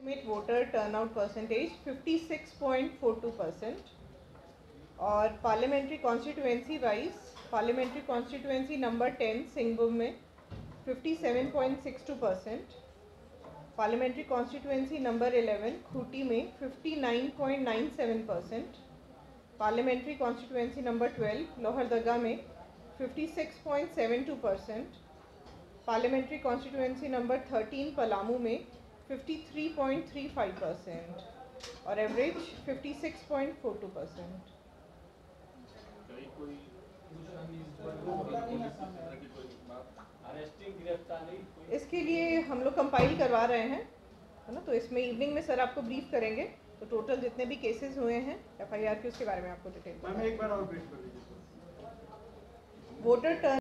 Estimate voter turnout percentage 56.42% और parliamentary constituency wise parliamentary constituency number 10 Singhbhum में 57.62%, parliamentary constituency number 11 Khunti में 59.97%, parliamentary constituency number 12 Lohardaga में 56.72%, parliamentary constituency number 13 Palamu में 53.35% और average 56.42%। इसके लिए हम लोग कंपाइल करवा रहे हैं, है ना, तो इसमें इवनिंग में सर आपको ब्रीफ करेंगे, तो टोटल जितने भी केसेस हुए हैं FIR के उसके बारे में आपको डिटेल। मैम एक बार और ब्रीफ कर दीजिए। Voter turn